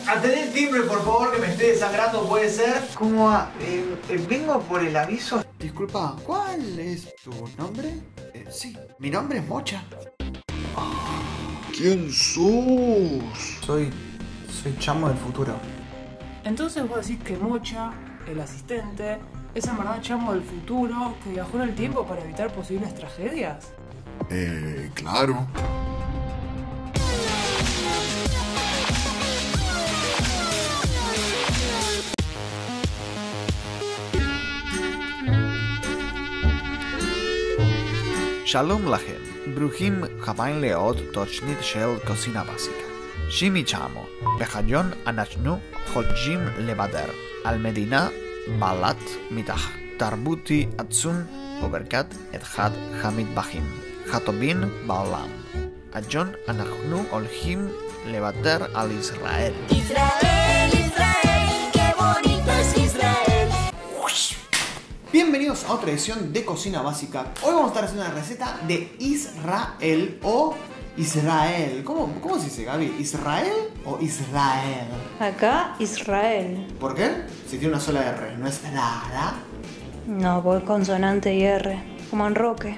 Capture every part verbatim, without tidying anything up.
Atendé el timbre, por favor, que me estoy desangrando, ¿puede ser? ¿Cómo va? Eh, eh, vengo por el aviso. Disculpa, ¿cuál es tu nombre? Eh, sí, mi nombre es Mocha. ¿Quién sos? Soy... soy Chamo del futuro. Entonces vos decís que Mocha, el asistente, es en verdad Chamo del futuro que viajó en el tiempo para evitar posibles tragedias. Eh, claro. שלום לכם, ברוכים הבאים לעוד תוכנית של קוסינה בסיקה. שימי צ'אמו, בחדיון אנחנו חודשים לבדר על מדינה בעלת מטח תרבותי עצום וברכת אחד המטבחים הטובים בעולם. היום אנחנו הולכים לבדר על ישראל. Israel, Israel, qué bonito es Israel. Bienvenidos a otra edición de Cocina Básica. Hoy vamos a estar haciendo una receta de Israel o Israel. ¿Cómo, cómo se dice, Gaby? ¿Israel o Israel? Acá, Israel. ¿Por qué? Si tiene una sola R, ¿no es la, la? No, porque consonante y R. Como en Roque.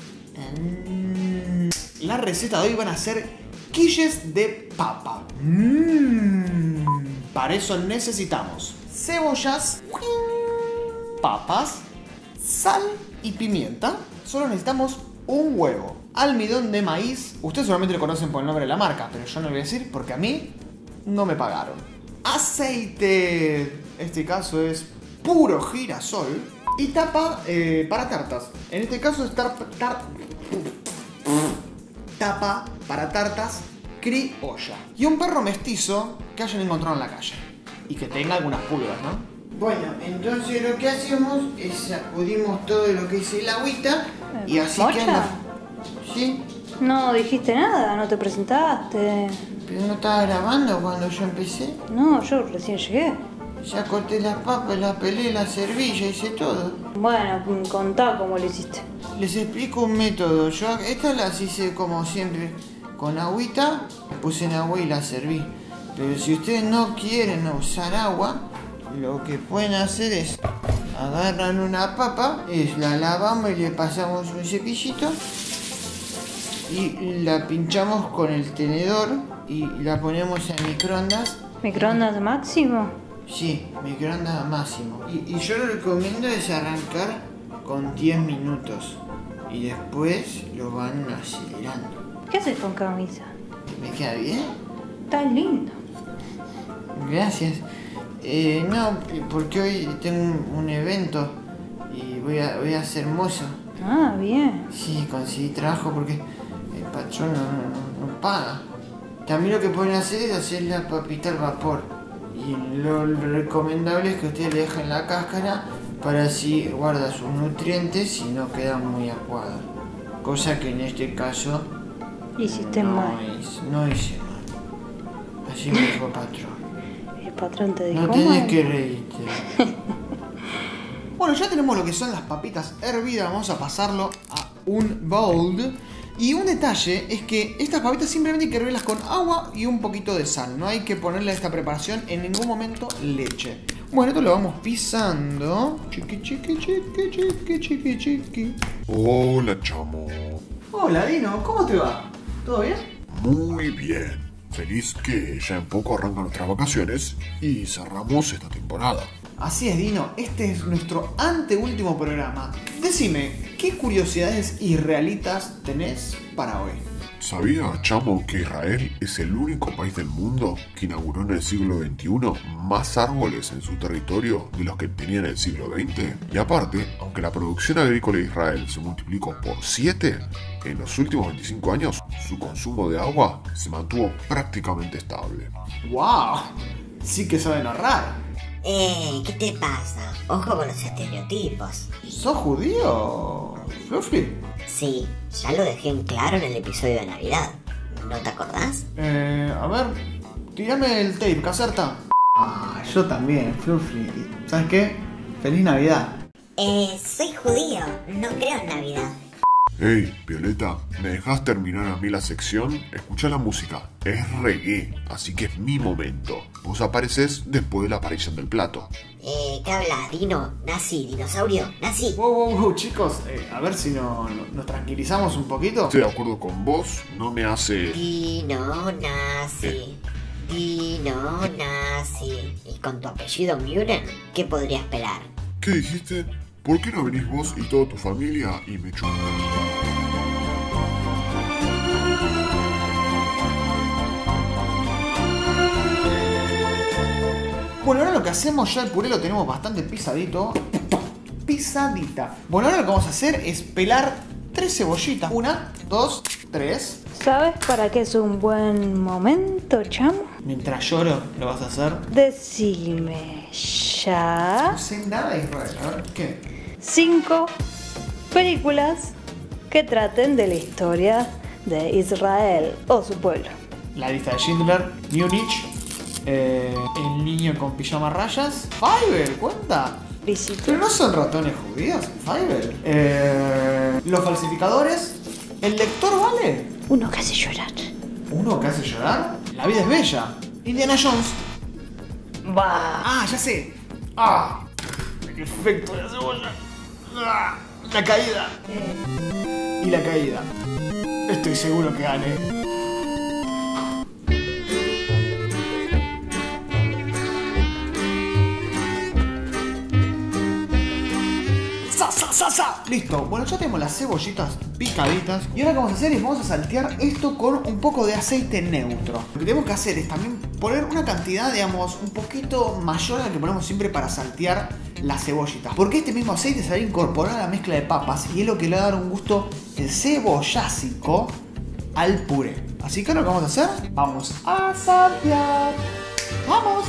Mm, La receta de hoy van a ser quilles de papa. Mm, Para eso necesitamos cebollas, papas, sal y pimienta. Solo necesitamos un huevo. Almidón de maíz. Ustedes seguramente lo conocen por el nombre de la marca, pero yo no lo voy a decir porque a mí no me pagaron. Aceite. Este caso es puro girasol. Y tapa eh, para tartas. En este caso es tar, tar, tapa para tartas criolla. Y un perro mestizo que hayan encontrado en la calle. Y que tenga algunas pulgas, ¿no? Bueno, entonces lo que hacemos es sacudimos todo lo que es el agüita y así ¿Mocha? queda. ¿Sí? No dijiste nada, no te presentaste. Pero no estaba grabando cuando yo empecé. No, yo recién llegué. Ya corté las papas, las pelé, la serví, ya hice todo. Bueno, contá cómo lo hiciste. Les explico un método. Yo estas las hice como siempre con agüita, puse en agua y las serví. Pero si ustedes no quieren usar agua, lo que pueden hacer es agarran una papa, es la lavamos y le pasamos un cepillito y la pinchamos con el tenedor y la ponemos en microondas. ¿Microondas máximo? Sí, microondas máximo. Y, y yo lo recomiendo es arrancar con diez minutos y después lo van acelerando. ¿Qué haces con camisa? ¿Me queda bien? Está lindo. Gracias. Eh, no, porque hoy tengo un, un evento y voy a, voy a ser mozo. Ah, bien. Sí, conseguí trabajo porque el patrón no, no, no paga. También lo que pueden hacer es hacer la papita al vapor. Y lo, lo recomendable es que ustedes le dejen la cáscara para así guardar sus nutrientes y no queda muy aguada. Cosa que en este caso Hiciste no, mal. hice, no hice mal. Así me dijo el patrón. El patrón te dijo No tenés mal. que reírte. Bueno, ya tenemos lo que son las papitas hervidas. Vamos a pasarlo a un bowl. Y un detalle es que estas papitas simplemente hay que hervirlas con agua y un poquito de sal. No hay que ponerle a esta preparación en ningún momento leche. Bueno, esto lo vamos pisando. Chiqui, chiqui, chiqui, chiqui, chiqui, chiqui. Hola, chamo. Hola, Dino. ¿Cómo te va? ¿Todo bien? Muy bien. Feliz que ya en poco arrancan nuestras vacaciones y cerramos esta temporada. Así es, Dino. Este es nuestro anteúltimo programa. Decime, ¿qué curiosidades israelitas tenés para hoy? ¿Sabía, chamo, que Israel es el único país del mundo que inauguró en el siglo veintiuno más árboles en su territorio de los que tenía en el siglo veinte? Y aparte, aunque la producción agrícola de Israel se multiplicó por siete, en los últimos veinticinco años su consumo de agua se mantuvo prácticamente estable. ¡Wow! Sí que saben ahorrar. Eh, ¿qué te pasa? Ojo con los estereotipos. ¿Sos judío, Fluffy? Sí, ya lo dejé en claro en el episodio de Navidad. ¿No te acordás? Eh, a ver, tírame el tape, Caserta. Ah, yo también, Fluffy. ¿Sabes qué? ¡Feliz Navidad! Eh, soy judío, no creo en Navidad. Hey, Violeta, ¿me dejás terminar a mí la sección? Escucha la música, es reggae, así que es mi momento. Vos apareces después de la aparición del plato. Eh, ¿qué hablas? Dino, nazi, dinosaurio, nazi. Wow, wow, wow, chicos, eh, a ver si no, no- nos tranquilizamos un poquito. Estoy de acuerdo con vos, no me hace... Dino, nazi. Dino, nazi. ¿Y con tu apellido Muren? ¿Qué podría esperar? ¿Qué dijiste? ¿Por qué no venís vos y toda tu familia y me chupas? Bueno, ahora lo que hacemos, ya el puré lo tenemos bastante pisadito. Pisadita. Bueno, ahora lo que vamos a hacer es pelar tres cebollitas. Una, dos, tres. ¿Sabes para qué es un buen momento, chamo? Mientras lloro, lo vas a hacer. Decime ya. No sé nada de Israel. A ver, ¿qué? Cinco películas que traten de la historia de Israel o su pueblo. La lista de Schindler, Múnich, eh, El niño con pijama rayas, Fievel, ¿cuenta? Visito. Pero no son ratones judíos, Fievel. Eh, Los falsificadores, El lector, ¿vale? Uno que hace llorar. Uno que hace llorar, La vida es bella, Indiana Jones. Va. Ah, ya sé. Ah, el efecto de la cebolla. Ah, la caída. Y la caída. Estoy seguro que gane. ¡Sa, sa, sa, sa! Listo, bueno, ya tenemos las cebollitas picaditas. Y ahora lo que vamos a hacer es vamos a saltear esto con un poco de aceite neutro. Lo que tenemos que hacer es también poner una cantidad, digamos, un poquito mayor a la que ponemos siempre para saltear las cebollitas. Porque este mismo aceite se va a incorporar a la mezcla de papas y es lo que le va a dar un gusto el cebollásico al puré. Así que lo que vamos a hacer, vamos a saltear. ¡Vamos!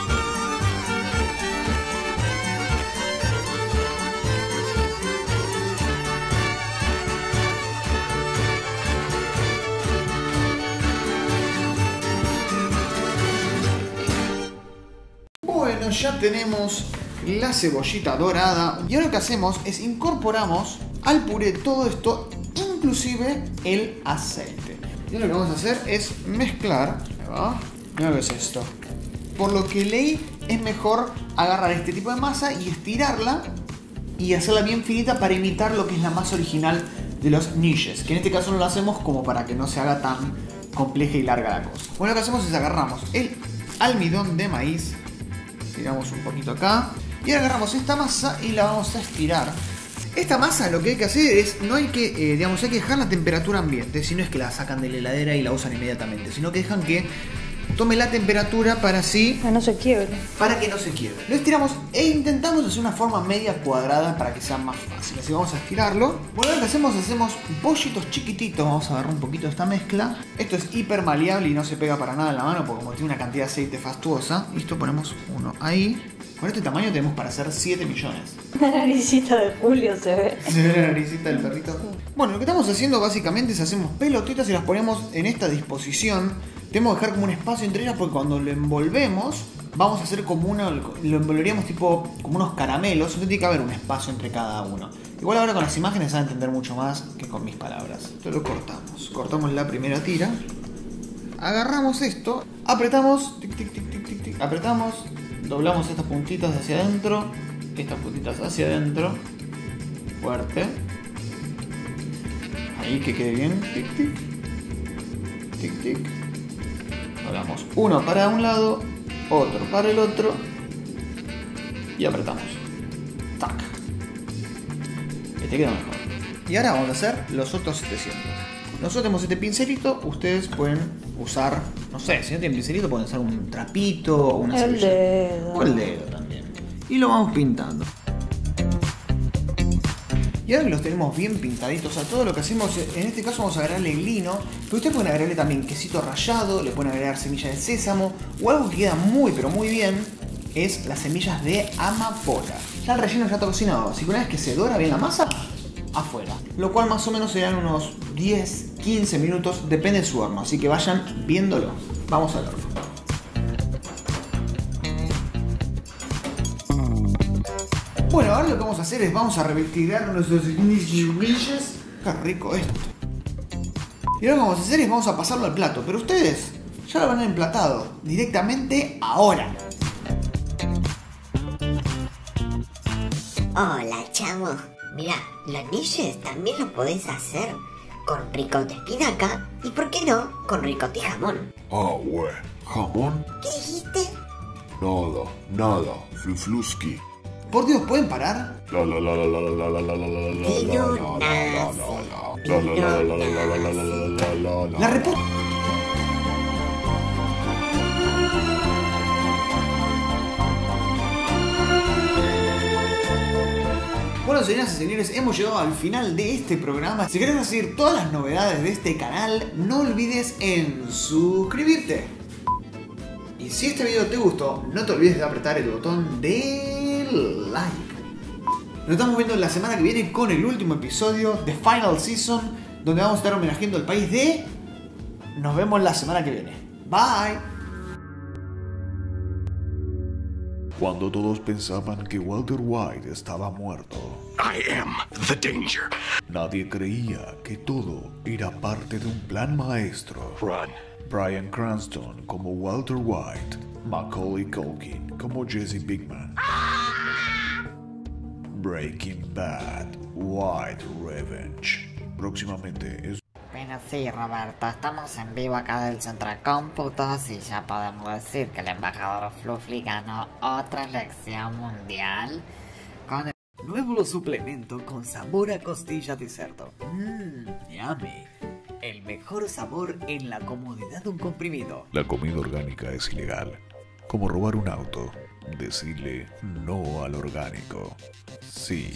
Bueno, ya tenemos la cebollita dorada y ahora lo que hacemos es incorporamos al puré todo esto, inclusive el aceite. Y ahora lo que vamos a hacer es mezclar. Ahí va. Mira lo que es esto. Por lo que leí, es mejor agarrar este tipo de masa y estirarla y hacerla bien finita para imitar lo que es la masa original de los niches, que en este caso no lo hacemos como para que no se haga tan compleja y larga la cosa. Bueno, lo que hacemos es agarramos el almidón de maíz, tiramos un poquito acá y ahora agarramos esta masa y la vamos a estirar. Esta masa lo que hay que hacer es, no hay que, eh, digamos, hay que dejar la temperatura ambiente, si no es que la sacan de la heladera y la usan inmediatamente, sino que dejan que tome la temperatura para así, Que no se quiebre. para que no se quiebre. Lo estiramos e intentamos hacer una forma media cuadrada para que sea más fácil. Así vamos a estirarlo. Bueno, lo que hacemos, hacemos bollitos chiquititos. Vamos a agarrar un poquito de esta mezcla. Esto es hiper maleable y no se pega para nada en la mano porque como tiene una cantidad de aceite fastuosa. Listo, ponemos uno ahí. Con este tamaño tenemos para hacer siete millones. La naricita de Julio se ve. ¿Se ve la naricita del perrito? Bueno, lo que estamos haciendo básicamente es hacemos pelotitas y las ponemos en esta disposición. Tenemos que dejar como un espacio entre ellas porque cuando lo envolvemos vamos a hacer como una, lo envolveríamos tipo como unos caramelos, entonces tiene que haber un espacio entre cada uno. Igual ahora con las imágenes se va a entender mucho más que con mis palabras. Entonces lo cortamos. Cortamos la primera tira. Agarramos esto, apretamos, tic, tic, tic, tic, tic, tic, apretamos, doblamos estas puntitas hacia adentro, estas puntitas hacia adentro, fuerte. Ahí que quede bien. Tic, tic, tic, tic. Hagamos uno para un lado, otro para el otro y apretamos. Tac. Este queda mejor. Y ahora vamos a hacer los otros setecientos. Nosotros tenemos este pincelito, ustedes pueden usar, no sé, si no tienen pincelito pueden usar un trapito o una El servilleta. dedo. O el dedo también. Y lo vamos pintando. Y ahora que los tenemos bien pintaditos, a todo lo que hacemos, en este caso vamos a agregarle lino, pero ustedes pueden agregarle también quesito rallado, le pueden agregar semillas de sésamo, o algo que queda muy pero muy bien, es las semillas de amapola. Ya el relleno ya está cocinado, así que una vez que se dora bien la masa, afuera. Lo cual más o menos serán unos diez a quince minutos, depende de su horno, así que vayan viéndolo. Vamos al horno. Bueno, ahora lo que vamos a hacer es vamos a retirar nuestros niches Qué rico esto. Y ahora lo que vamos a hacer es vamos a pasarlo al plato. Pero ustedes ya lo van a emplatado directamente ahora. Hola, chamo. Mira, los niches también lo podés hacer con ricota espinaca y, ¿por qué no?, con ricota y jamón. Ah, güey. ¿Jamón? ¿Qué dijiste? Nada, nada. Flufluski. Por Dios, ¿pueden parar? La la la la la la la la la la la Vino la nazi. la la la la la la la la la la. La repu... Bueno, señoras y señores, hemos llegado al final de este programa. Si querés recibir todas las novedades de este canal, no olvides en suscribirte. Y si este video te gustó, no te olvides de apretar el botón de like. Nos estamos viendo la semana que viene con el último episodio de Final Season, donde vamos a estar homenajeando al país de... Nos vemos la semana que viene. Bye. Cuando todos pensaban que Walter White estaba muerto, I am the danger. nadie creía que todo era parte de un plan maestro. Run. Bryan Cranston como Walter White, Macaulay Culkin como Jesse Pinkman. Breaking Bad, White Revenge. Próximamente es... Bueno, sí, Roberto, estamos en vivo acá del Centro de Cómputos y ya podemos decir que el embajador Fluffy ganó otra elección mundial con el nuevo suplemento con sabor a costilla de cerdo. Mmm, yummy. El mejor sabor en la comodidad de un comprimido. La comida orgánica es ilegal. Como robar un auto. Decirle no al orgánico. Sí.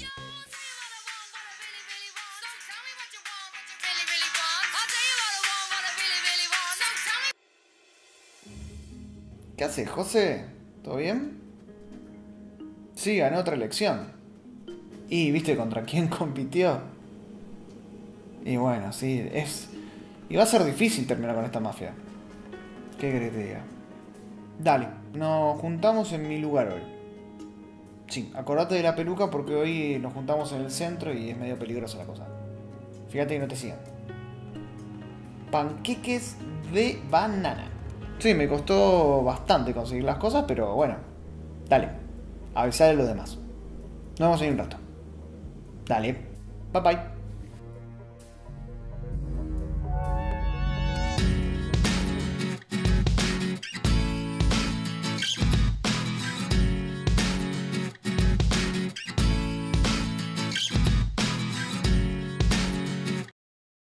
¿Qué haces, José? ¿Todo bien? Sí, ganó otra elección. ¿Y viste contra quién compitió? Y bueno, sí, es... Y va a ser difícil terminar con esta mafia. ¿Qué querés que te diga? Dale, nos juntamos en mi lugar hoy. Sí, acordate de la peluca porque hoy nos juntamos en el centro y es medio peligrosa la cosa. Fíjate que no te sigan. Panqueques de banana. Sí, me costó bastante conseguir las cosas, pero bueno. Dale, avisar a los demás. Nos vemos en un rato. Dale, bye bye.